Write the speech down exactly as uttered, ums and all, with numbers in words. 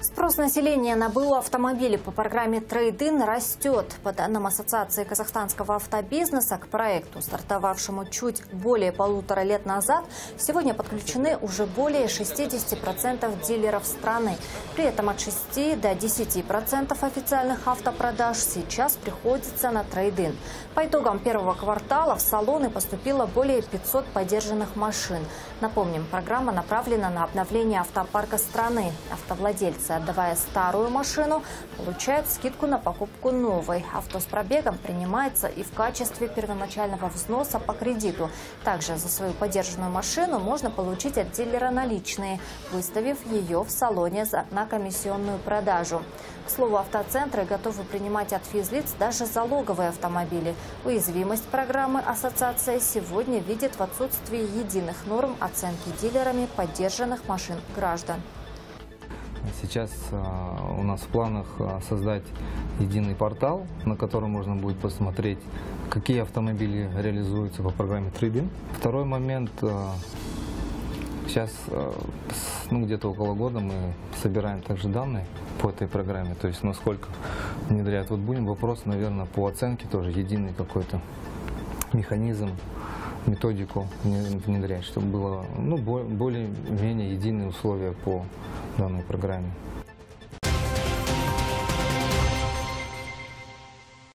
Спрос населения на БУ автомобили по программе «Трейд-ин» растет. По данным Ассоциации казахстанского автобизнеса, к проекту, стартовавшему чуть более полутора лет назад, сегодня подключены уже более шестидесяти процентов дилеров страны. При этом от шести до десяти процентов официальных автопродаж сейчас приходится на «Трейд-ин». По итогам первого квартала в салоны поступило более пятисот подержанных машин. Напомним, программа направлена на обновление автопарка страны. Автовладельцы, отдавая старую машину, получают скидку на покупку новой. Авто с пробегом принимается и в качестве первоначального взноса по кредиту. Также за свою подержанную машину можно получить от дилера наличные, выставив ее в салоне на комиссионную продажу. К слову, автоцентры готовы принимать от физлиц даже залоговые автомобили. Уязвимость программы ассоциация сегодня видит в отсутствии единых норм оценки дилерами подержанных машин граждан. Сейчас а, у нас в планах а, создать единый портал, на котором можно будет посмотреть, какие автомобили реализуются по программе «Трейд-ин». Второй момент. А, сейчас, а, ну, где-то около года мы собираем также данные по этой программе, то есть насколько внедряют. Вот будем вопрос, наверное, по оценке тоже единый какой-то механизм, методику внедрять, чтобы было, ну, более-менее единые условия по данной программе.